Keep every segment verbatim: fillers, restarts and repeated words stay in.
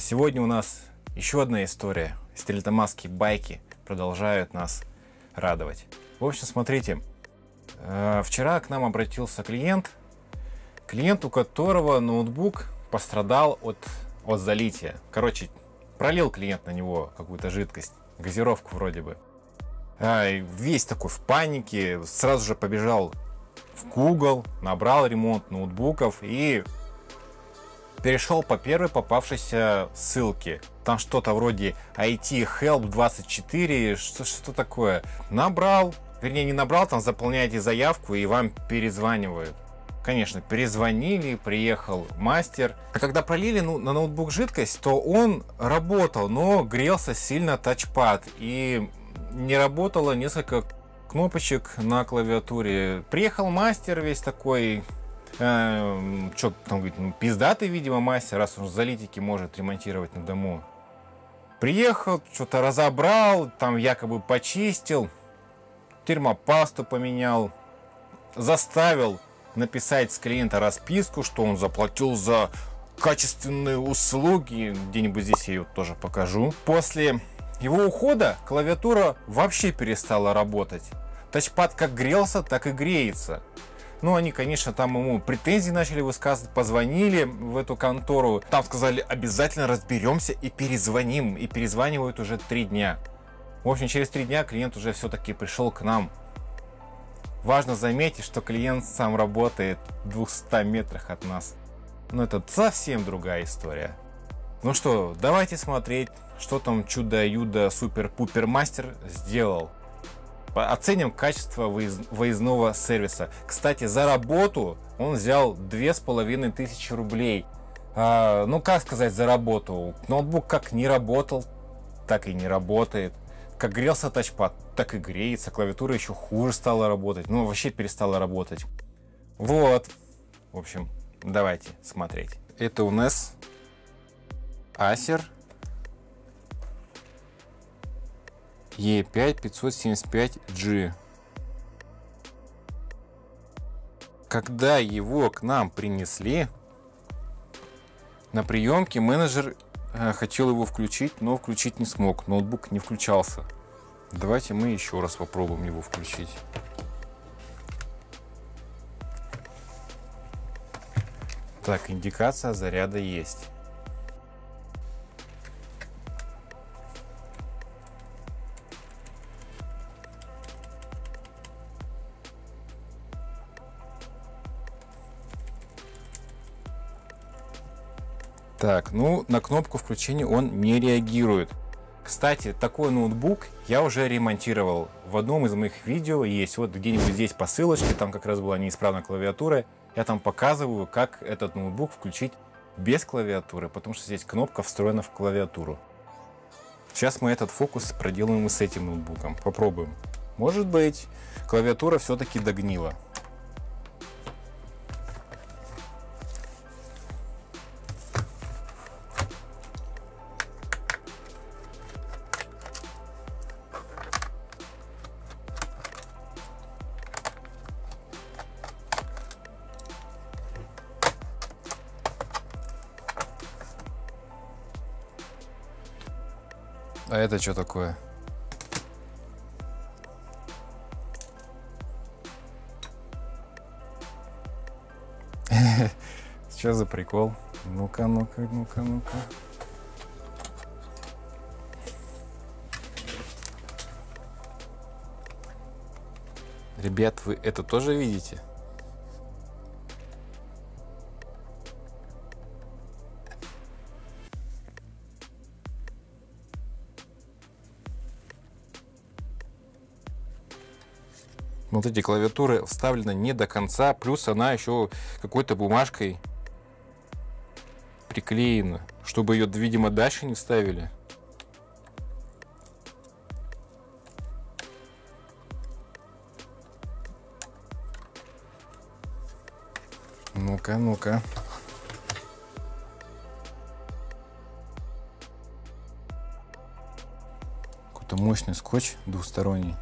Сегодня у нас еще одна история. Стерлитамакские байки продолжают нас радовать. В общем, смотрите, вчера к нам обратился клиент, клиент, у которого ноутбук пострадал от, от залития. Короче, пролил клиент на него какую-то жидкость, газировку вроде бы. Весь такой в панике, сразу же побежал в Google, набрал ремонт ноутбуков и перешел по первой попавшейся ссылке. Там что-то вроде ай ти хелп двадцать четыре, что, что такое. Набрал, вернее не набрал, там заполняете заявку и вам перезванивают. Конечно, перезвонили, приехал мастер. А когда пролили ну, на ноутбук жидкость, то он работал, но грелся сильно тачпад. И не работало несколько кнопочек на клавиатуре. Приехал мастер весь такой... Э, что там говорит, ну, пиздатый, видимо, мастер, раз он залитики может ремонтировать на дому. Приехал, что-то разобрал, там якобы почистил, термопасту поменял, заставил написать с клиента расписку, что он заплатил за качественные услуги. Где-нибудь здесь я ее тоже покажу. После его ухода клавиатура вообще перестала работать. Тачпад как грелся, так и греется. Ну, они, конечно, там ему претензии начали высказывать, позвонили в эту контору. Там сказали, обязательно разберемся и перезвоним. И перезванивают уже три дня. В общем, через три дня клиент уже все-таки пришел к нам. Важно заметить, что клиент сам работает в двухстах метрах от нас. Но это совсем другая история. Ну что, давайте смотреть, что там чудо-юдо супер-пупер мастер сделал. Оценим качество выездного сервиса. Кстати, за работу он взял две с половиной тысячи рублей. А, ну, как сказать, за работу? Ноутбук как не работал, так и не работает. Как грелся тачпад, так и греется. Клавиатура еще хуже стала работать. Ну, вообще перестала работать. Вот. В общем, давайте смотреть. Это у нас Acer и пять пятьсот семьдесят пять джи. Когда его к нам принесли, на приемке менеджер э, хотел его включить, но включить не смог. Ноутбук не включался. Давайте мы еще раз попробуем его включить. Так, индикация заряда есть. Так, ну на кнопку включения он не реагирует. Кстати, такой ноутбук я уже ремонтировал. В одном из моих видео есть, вот где-нибудь здесь по ссылочке, там как раз была неисправная клавиатура. Я там показываю, как этот ноутбук включить без клавиатуры, потому что здесь кнопка встроена в клавиатуру. Сейчас мы этот фокус проделаем и с этим ноутбуком. Попробуем. Может быть, клавиатура все-таки догнила. А это что такое? Что за прикол? Ну-ка, ну-ка, ну-ка, ну-ка. Ребят, вы это тоже видите? Вот эти клавиатуры вставлены не до конца, плюс она еще какой-то бумажкой приклеена, чтобы ее, видимо, дальше не ставили. Ну-ка, ну-ка. Какой-то мощный скотч двухсторонний.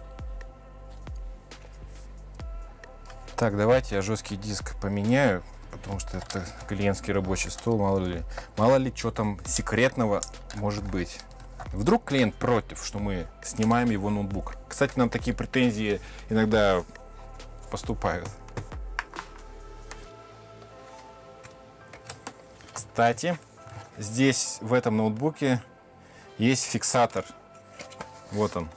Так, давайте я жесткий диск поменяю. потому что это клиентский рабочий стол, мало ли, мало ли что там секретного может быть. Вдруг клиент против, что мы снимаем его ноутбук. Кстати, нам такие претензии иногда поступают. Кстати, здесь в этом ноутбуке есть фиксатор. Вот он.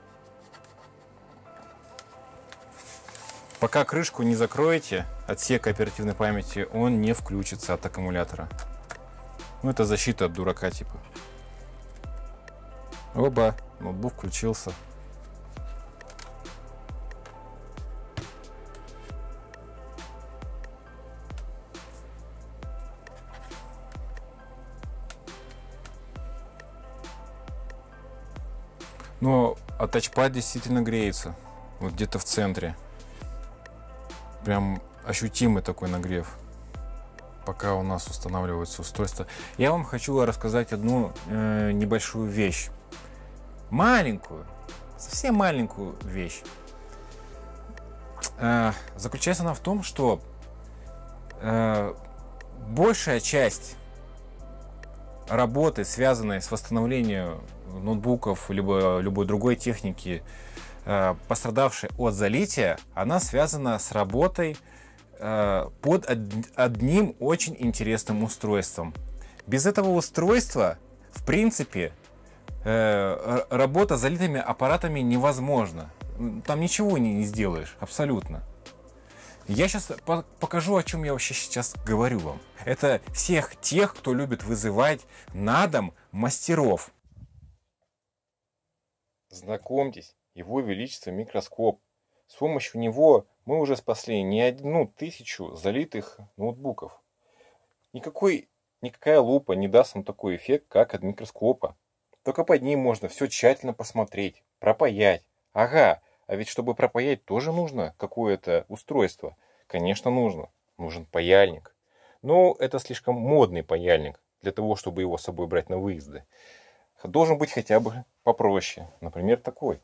Пока крышку не закроете, отсек оперативной памяти, он не включится от аккумулятора. Ну, это защита от дурака типа. Оба, ноутбук включился. Но а тачпад действительно греется. Вот где-то в центре. Прям ощутимый такой нагрев. Пока у нас устанавливается устройство. Я вам хочу рассказать одну э, небольшую вещь. Маленькую. Совсем маленькую вещь. Э, заключается она в том, что э, большая часть работы, связанной с восстановлением ноутбуков либо любой другой техники, э, пострадавшей от залития, она связана с работой э, под од одним очень интересным устройством. Без этого устройства, в принципе, э, работа с залитыми аппаратами невозможна. Там ничего не, не сделаешь, абсолютно. Я сейчас по покажу, о чем я вообще сейчас говорю вам. Это всех тех, кто любит вызывать на дом мастеров. Знакомьтесь, его величество микроскоп. С помощью него мы уже спасли не одну тысячу залитых ноутбуков. Никакой, никакая лупа не даст вам такой эффект, как от микроскопа. Только под ним можно все тщательно посмотреть, пропаять. Ага, а ведь чтобы пропаять, тоже нужно какое-то устройство. Конечно, нужно. Нужен паяльник. Но это слишком модный паяльник для того, чтобы его с собой брать на выезды. Должен быть хотя бы попроще. Например, такой.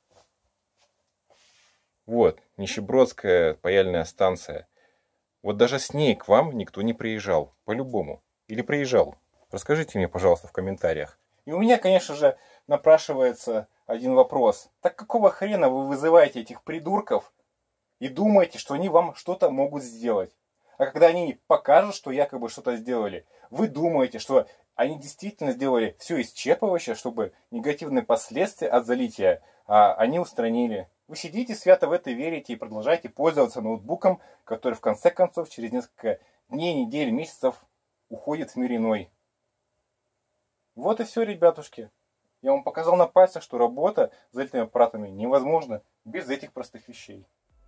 Вот, нищебродская паяльная станция. Вот даже с ней к вам никто не приезжал. По-любому. Или приезжал. Расскажите мне, пожалуйста, в комментариях. И у меня, конечно же, напрашивается один вопрос. Так какого хрена вы вызываете этих придурков и думаете, что они вам что-то могут сделать? А когда они покажут, что якобы что-то сделали, вы думаете, что они действительно сделали все исчерпывающе, чтобы негативные последствия от залития а, они устранили. Вы сидите свято в это верите и продолжаете пользоваться ноутбуком, который в конце концов через несколько дней, недель, месяцев уходит в мир иной. Вот и все, ребятушки. Я вам показал на пальцах, что работа с залитыми аппаратами невозможна без этих простых вещей.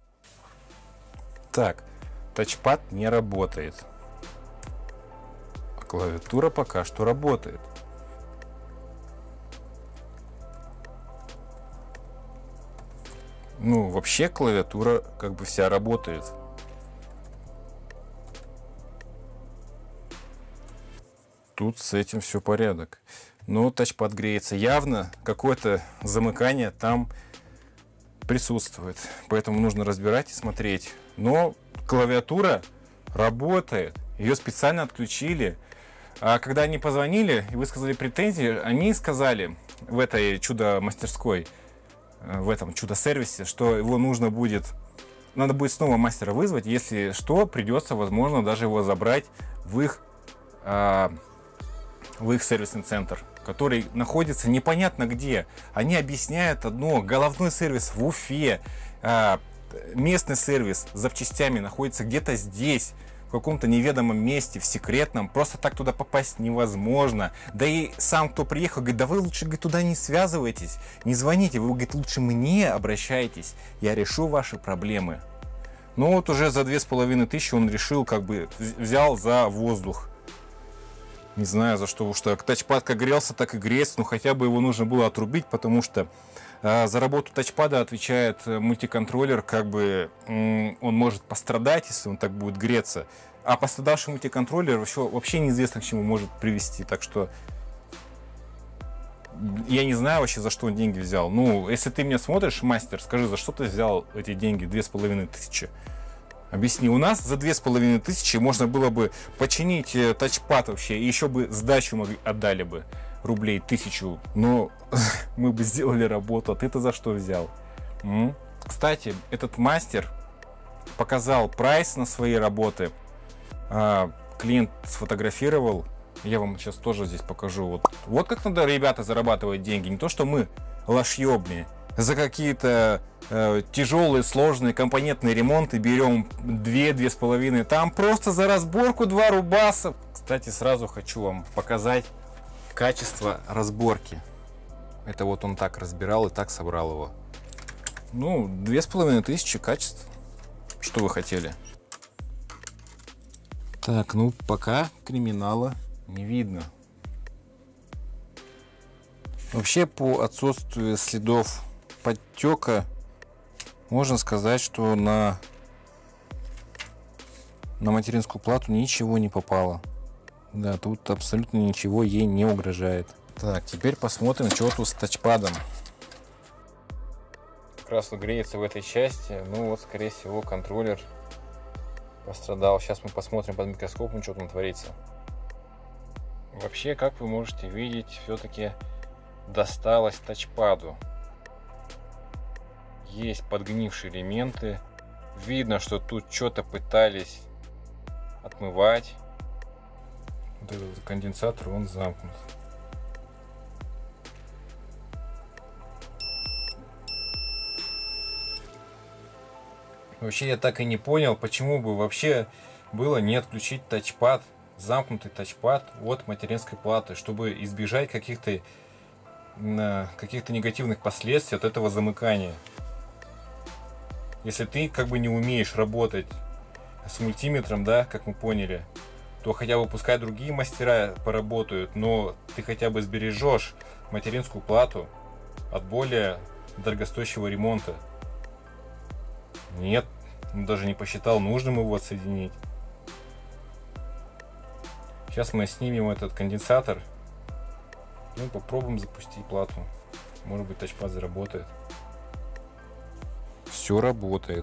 Так, тачпад не работает. А клавиатура пока что работает. Ну, вообще клавиатура как бы вся работает. Тут с этим все порядок. Но тачпад греется. Явно какое-то замыкание там присутствует. Поэтому нужно разбирать и смотреть. Но клавиатура работает. Ее специально отключили. А когда они позвонили и высказали претензии, они сказали в этой чудо-мастерской, в этом чудо-сервисе, что его нужно будет, надо будет снова мастера вызвать, если что, придется, возможно, даже его забрать в их, а, в их сервисный центр, который находится непонятно где. Они объясняют одно: головной сервис в Уфе, а, местный сервис с запчастями находится где-то здесь, в каком-то неведомом месте, в секретном. Просто так туда попасть невозможно. Да и сам, кто приехал, говорит: да вы лучше, говорит, туда не связывайтесь, не звоните, вы, говорит, лучше мне обращайтесь, я решу ваши проблемы. Ну вот уже за две с половиной тысячи он решил, как бы взял за воздух. Не знаю за что, что тачпад как грелся, так и греется, но хотя бы его нужно было отрубить, потому что э, за работу тачпада отвечает мультиконтроллер, как бы э, он может пострадать, если он так будет греться. А пострадавший мультиконтроллер вообще, вообще неизвестно к чему может привести, так что я не знаю вообще, за что он деньги взял. Ну, если ты меня смотришь, мастер, скажи, за что ты взял эти деньги, две с половиной тысячи? Объясни, у нас за две с половиной тысячи можно было бы починить тачпад вообще, и еще бы сдачу мы отдали бы рублей тысячу, но мы бы сделали работу, а ты-то за что взял? М? Кстати, этот мастер показал прайс на свои работы, а, клиент сфотографировал, я вам сейчас тоже здесь покажу, вот, вот как надо, ребята, зарабатывать деньги, не то что мы лошьёбни. За какие-то э, тяжелые, сложные компонентные ремонты берем две-две с половиной. Там просто за разборку два рубаса. Кстати, сразу хочу вам показать качество разборки. Это вот он так разбирал и так собрал его. Ну, две с половиной тысячи качеств. Что вы хотели? Так, ну пока криминала не видно. Вообще, по отсутствию следов подтека можно сказать, что на на материнскую плату ничего не попало. Да, тут абсолютно ничего ей не угрожает. Так, теперь посмотрим, что тут с тачпадом. Как раз вот греется в этой части. Ну вот, скорее всего, контроллер пострадал. Сейчас мы посмотрим под микроскопом, что там творится. Вообще, как вы можете видеть, все-таки досталось тачпаду. Есть подгнившие элементы. Видно, что тут что-то пытались отмывать. Вот этот конденсатор, он замкнут. Вообще я так и не понял, почему бы вообще было не отключить тачпад, замкнутый тачпад от материнской платы, чтобы избежать каких-то каких-то негативных последствий от этого замыкания. Если ты как бы не умеешь работать с мультиметром, да, как мы поняли, то хотя бы пускай другие мастера поработают, но ты хотя бы сбережешь материнскую плату от более дорогостоящего ремонта. Нет, он даже не посчитал нужным его отсоединить. Сейчас мы снимем этот конденсатор и попробуем запустить плату. Может быть, тачпад заработает. Все работает.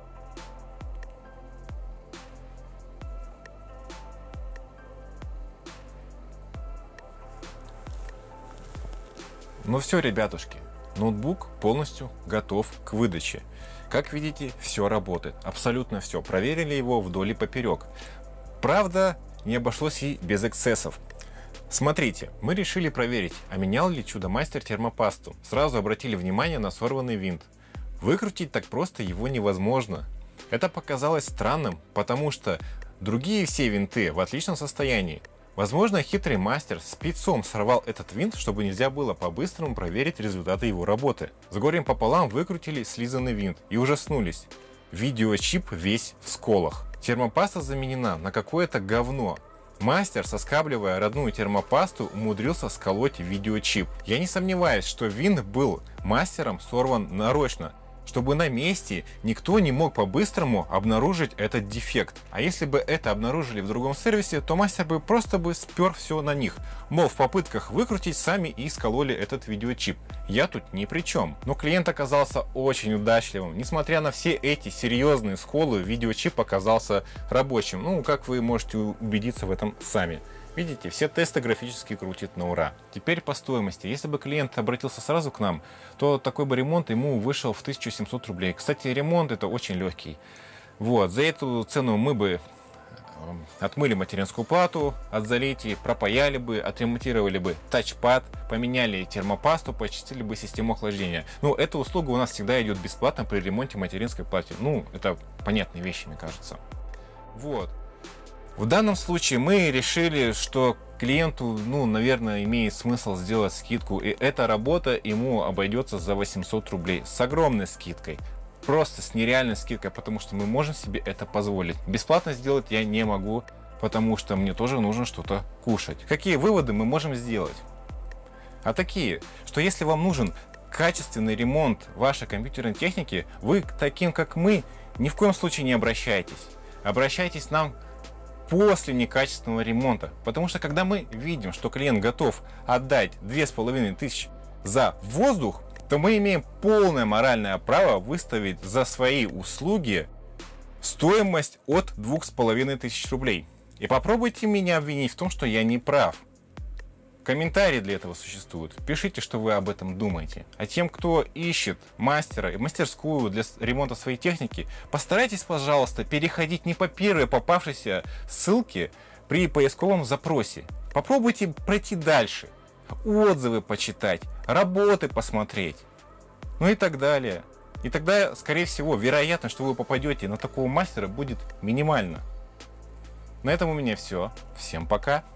Ну все, ребятушки, ноутбук полностью готов к выдаче. Как видите, все работает, абсолютно все. Проверили его вдоль и поперек. Правда, не обошлось и без эксцессов. Смотрите, мы решили проверить, а менял ли Чудо-мастер термопасту. Сразу обратили внимание на сорванный винт. Выкрутить так просто его невозможно. Это показалось странным, потому что другие все винты в отличном состоянии. Возможно, хитрый мастер спецом сорвал этот винт, чтобы нельзя было по-быстрому проверить результаты его работы. С горем пополам выкрутили слизанный винт и ужаснулись. Видеочип весь в сколах. Термопаста заменена на какое-то говно. Мастер, соскабливая родную термопасту, умудрился сколоть видеочип. Я не сомневаюсь, что винт был мастером сорван нарочно, чтобы на месте никто не мог по-быстрому обнаружить этот дефект. А если бы это обнаружили в другом сервисе, то мастер бы просто бы спер все на них. Мол, в попытках выкрутить сами и скололи этот видеочип. Я тут ни при чем. Но клиент оказался очень удачливым. Несмотря на все эти серьезные сколы, видеочип оказался рабочим. Ну, как вы можете убедиться в этом сами. Видите, все тесты графически крутит на ура. Теперь по стоимости. Если бы клиент обратился сразу к нам, то такой бы ремонт ему вышел в тысячу семьсот рублей. Кстати, ремонт это очень легкий. Вот, за эту цену мы бы отмыли материнскую плату от залитий, пропаяли бы, отремонтировали бы тачпад, поменяли термопасту, почистили бы систему охлаждения. Ну, эта услуга у нас всегда идет бесплатно при ремонте материнской платы. Ну, это понятные вещи, мне кажется. Вот. В данном случае мы решили, что клиенту, ну, наверное, имеет смысл сделать скидку, и эта работа ему обойдется за восемьсот рублей с огромной скидкой. Просто с нереальной скидкой, потому что мы можем себе это позволить. Бесплатно сделать я не могу, потому что мне тоже нужно что-то кушать. Какие выводы мы можем сделать? А такие, что если вам нужен качественный ремонт вашей компьютерной техники, вы к таким, как мы, ни в коем случае не обращайтесь. Обращайтесь к нам после некачественного ремонта. Потому что когда мы видим, что клиент готов отдать две с половиной тысячи за воздух, то мы имеем полное моральное право выставить за свои услуги Стоимость от двух с половиной тысяч рублей. И попробуйте меня обвинить в том, что я не прав. Комментарии для этого существуют. Пишите, что вы об этом думаете. А тем, кто ищет мастера и мастерскую для ремонта своей техники, постарайтесь, пожалуйста, переходить не по первой попавшейся ссылке при поисковом запросе. Попробуйте пройти дальше. Отзывы почитать, работы посмотреть. Ну и так далее. И тогда, скорее всего, вероятность, что вы попадете на такого мастера, будет минимальна. На этом у меня все. Всем пока.